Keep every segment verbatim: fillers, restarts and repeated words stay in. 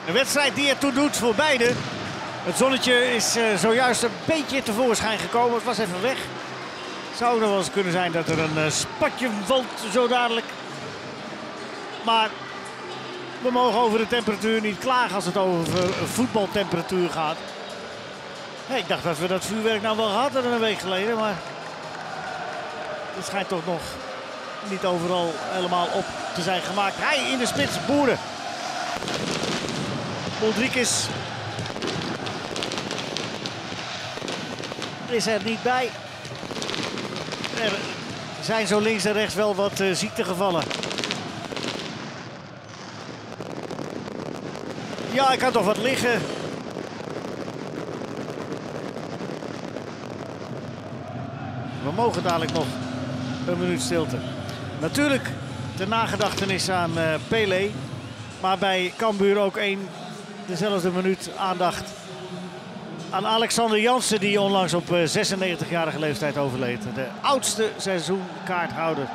Een wedstrijd die ertoe doet voor beide. Het zonnetje is uh, zojuist een beetje tevoorschijn gekomen. Het was even weg. Zou er wel eens kunnen zijn dat er een uh, spatje valt zo dadelijk. Maar we mogen over de temperatuur niet klagen als het over voetbaltemperatuur gaat. Hey, ik dacht dat we dat vuurwerk nou wel gehad hadden een week geleden, maar het schijnt toch nog niet overal helemaal op te zijn gemaakt. Hij in de spits, Boeren. Modriekis is er niet bij. Er zijn zo links en rechts wel wat uh, ziektegevallen. Ja, ik kan toch wat liggen. We mogen dadelijk nog een minuut stilte. Natuurlijk ter nagedachtenis aan uh, Pelé. Maar bij Cambuur ook één dezelfde minuut aandacht aan Alexander Jansen, die onlangs op uh, zesennegentigjarige leeftijd overleed. De oudste seizoenkaarthouder.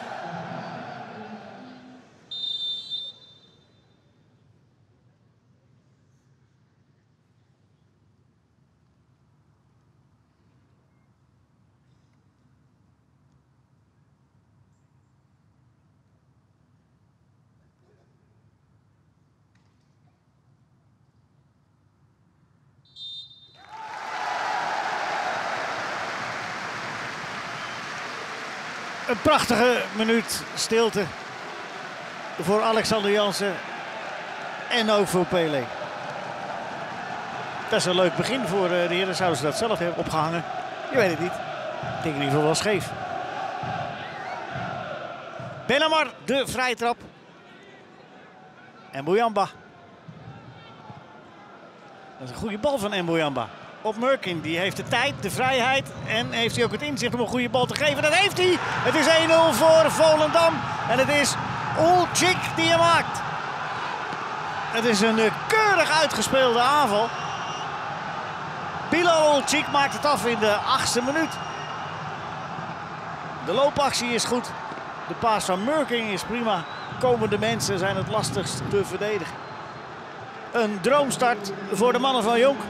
Een prachtige minuut stilte voor Alexander Jansen en ook voor Pelé. Dat is een leuk begin voor de heren. Zouden ze dat zelf hebben opgehangen? Je weet het niet. Ik denk in ieder geval wel scheef. Benamar, de vrije trap. En Mbuyamba. Dat is een goede bal van Mbuyamba. Op Merkin, die heeft de tijd, de vrijheid en heeft hij ook het inzicht om een goede bal te geven. Dat heeft hij. Het is één nul voor Volendam en het is Ulcik die hem maakt. Het is een keurig uitgespeelde aanval. Bilal Ulcik maakt het af in de achtste minuut. De loopactie is goed. De paas van Merkin is prima. Komende mensen zijn het lastigst te verdedigen. Een droomstart voor de mannen van Jonk.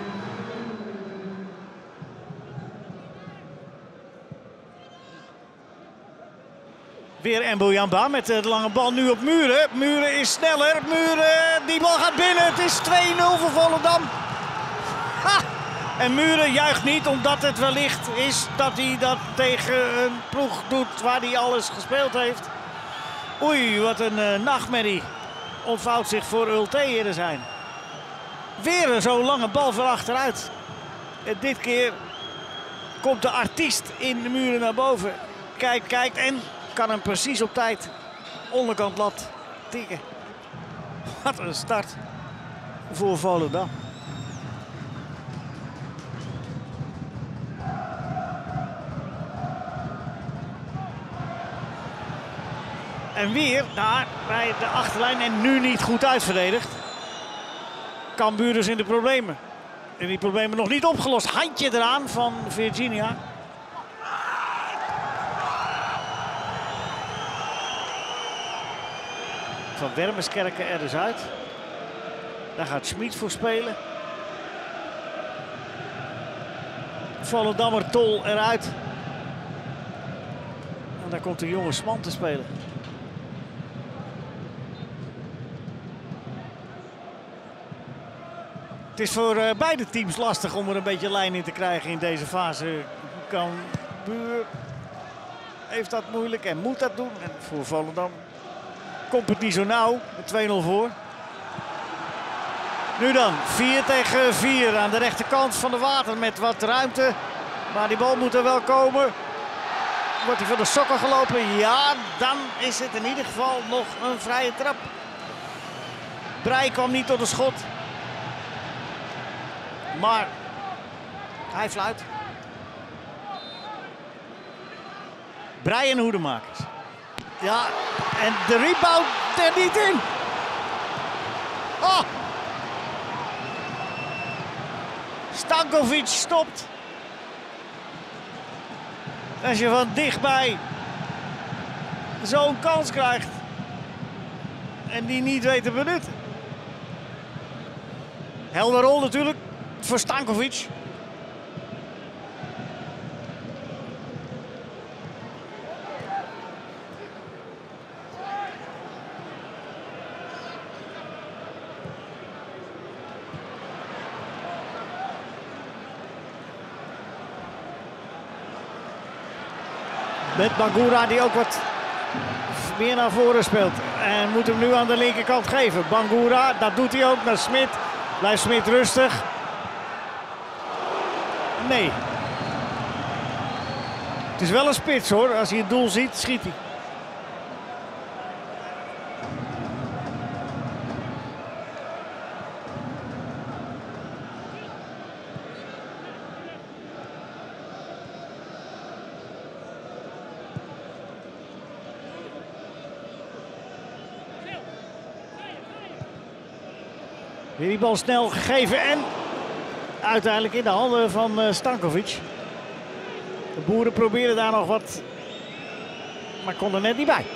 Weer Mbuyamba met de lange bal nu op Muren. Muren is sneller. Muren, die bal gaat binnen. Het is twee nul voor Volendam. Ha! En Muren juicht niet omdat het wellicht is dat hij dat tegen een ploeg doet waar hij alles gespeeld heeft. Oei, wat een uh, nachtmerrie ontvouwt zich voor Ulte hier zijn. Weer zo'n lange bal van achteruit. En dit keer komt de artiest in de Muren naar boven. Kijkt, kijkt en kan hem precies op tijd onderkant lat tikken. Wat een start voor Volendam. En weer daar bij de achterlijn en nu niet goed uitverdedigd. Cambuur dus in de problemen. En die problemen nog niet opgelost. Handje eraan van Virginia. Van Wermerskerken er dus uit. Daar gaat Schmid voor spelen. Volendammer Tol eruit. En daar komt de jonge Sman te spelen. Het is voor uh, beide teams lastig om er een beetje lijn in te krijgen in deze fase. Cambuur heeft dat moeilijk en moet dat doen. En voor Volendam komt het niet zo nauw. twee nul voor. Nu dan, vier tegen vier aan de rechterkant van de Water met wat ruimte. Maar die bal moet er wel komen. Wordt hij van de sokken gelopen? Ja, dan is het in ieder geval nog een vrije trap. Breij kwam niet tot een schot. Maar hij fluit. Breij en Hoedemakers. Ja, en de rebound er niet in. Oh. Stankovic stopt. Als je van dichtbij zo'n kans krijgt en die niet weet te benutten. Helder rol natuurlijk voor Stankovic. Met Bangura die ook wat meer naar voren speelt. En moet hem nu aan de linkerkant geven. Bangura, dat doet hij ook naar Smit. Blijft Smit rustig. Nee. Het is wel een spits hoor. Als hij het doel ziet, schiet hij. Weer die bal snel gegeven en uiteindelijk in de handen van uh, Stankovic. De Boeren probeerden daar nog wat, maar kon er net niet bij.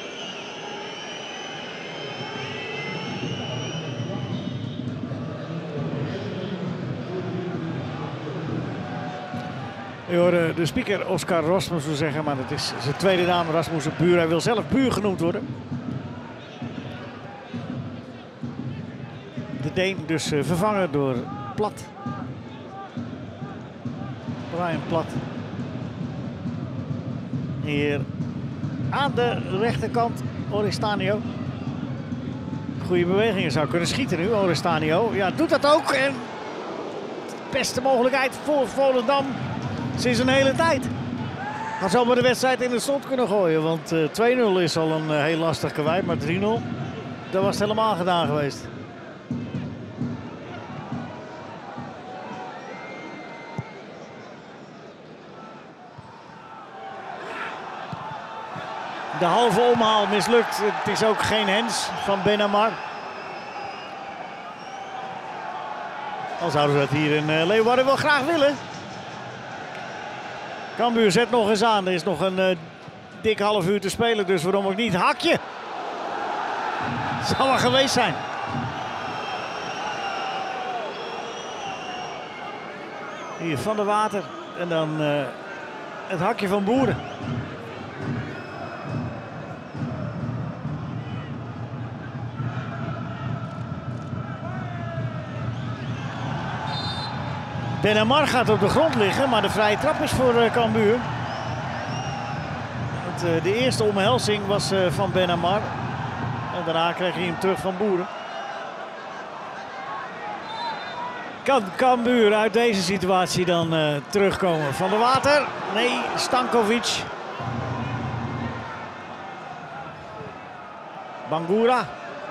U hoorde de speaker Oscar Rasmussen zeggen, maar dat is zijn tweede naam, Rasmussen Buur. Hij wil zelf Buur genoemd worden. De Deen dus uh, vervangen door Plat. Brian Plat. Hier aan de rechterkant Oristanio. Goede bewegingen, zou kunnen schieten nu Oristanio. Ja, doet dat ook. En de beste mogelijkheid voor Volendam sinds een hele tijd. Dan zou maar de wedstrijd in de slot kunnen gooien. Want uh, twee nul is al een uh, heel lastig kwijt. Maar drie nul, dat was het helemaal gedaan geweest. De halve omhaal mislukt. Het is ook geen hens van Benamar. Dan zouden ze dat hier in uh, Leeuwarden wel graag willen. Cambuur zet nog eens aan. Er is nog een uh, dik half uur te spelen, dus waarom ook niet? Hakje! Zou er geweest zijn. Hier Van der Water en dan uh, het hakje van Boeren. Benamar gaat op de grond liggen, maar de vrije trap is voor uh, Cambuur. Want, uh, de eerste omhelzing was uh, van Benamar. En daarna kreeg hij hem terug van Boeren. Kan Cambuur uit deze situatie dan uh, terugkomen? Van der Water? Nee, Stankovic. Bangura.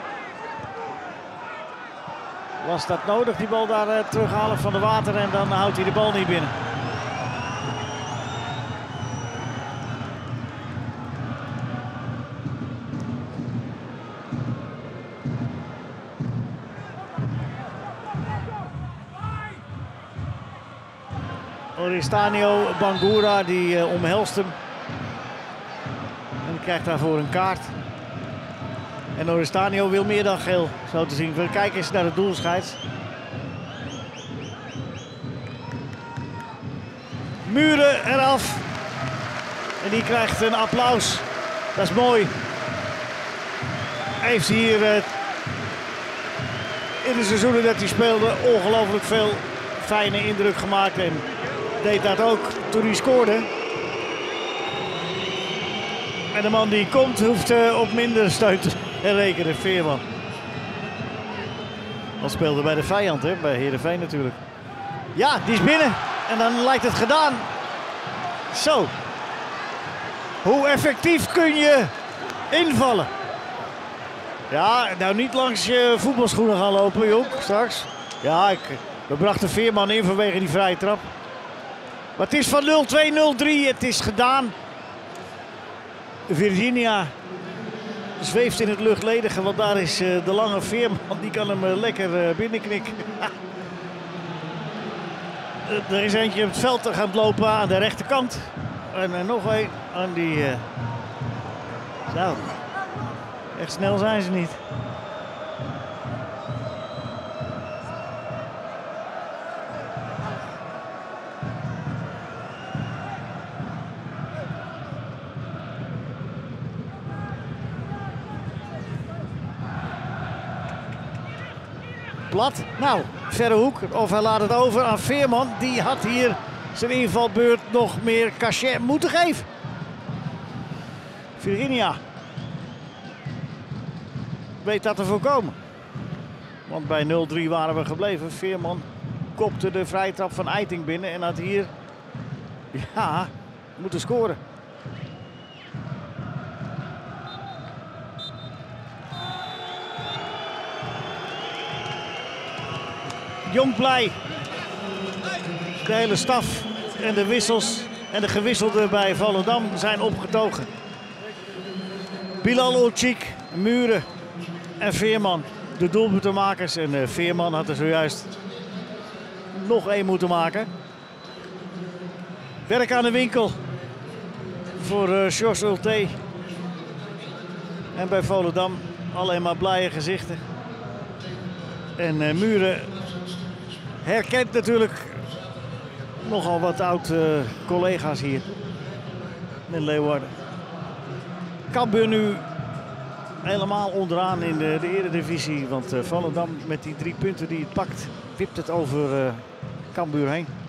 Was dat nodig, die bal daar uh, terughalen van de Water en dan houdt hij de bal niet binnen. Oristanio Bangura die uh, omhelst hem. En die krijgt daarvoor een kaart. En Oristanio wil meer dan geel, zo te zien. We kijken eens naar de doelscheids. Muren eraf. En die krijgt een applaus. Dat is mooi. Heeft hier uh, in de seizoenen dat hij speelde ongelooflijk veel fijne indruk gemaakt. En deed dat ook toen hij scoorde. En de man die komt hoeft uh, op minder steun te rekenen, Veerman. Dat speelde bij de vijand, hè? Bij Heerenveen natuurlijk. Ja, die is binnen. En dan lijkt het gedaan. Zo. Hoe effectief kun je invallen? Ja, nou niet langs je voetbalschoenen gaan lopen, Joek, straks. Ja, ik, we brachten Veerman in vanwege die vrije trap. Maar het is van nul twee nul drie, het is gedaan. Virginia zweeft in het luchtledige, want daar is uh, de lange Veerman. Die kan hem uh, lekker uh, binnenknikken. uh, er is eentje op het veld te gaan lopen aan de rechterkant. En uh, nog een aan die... Uh... Zo. Echt snel zijn ze niet. plat. Nou, verre hoek. Of hij laat het over aan Veerman. Die had hier zijn invalbeurt nog meer cachet moeten geven. Virginia weet dat te voorkomen. Want bij nul drie waren we gebleven. Veerman kopte de vrije trap van Eiting binnen en had hier ja, moeten scoren. Jong blij. De hele staf en de wissels en de gewisselden bij Volendam zijn opgetogen. Bilal Olcik, Muren en Veerman, de doelpuntenmakers. En uh, Veerman had er zojuist nog één moeten maken. Werk aan de winkel voor uh, Jos Ulte. En bij Volendam alleen maar blije gezichten. En uh, Muren herkent natuurlijk nogal wat oud uh, collega's hier in Leeuwarden. Cambuur nu helemaal onderaan in de, de Eredivisie. Want uh, Volendam met die drie punten die het pakt, wipt het over uh, Cambuur heen.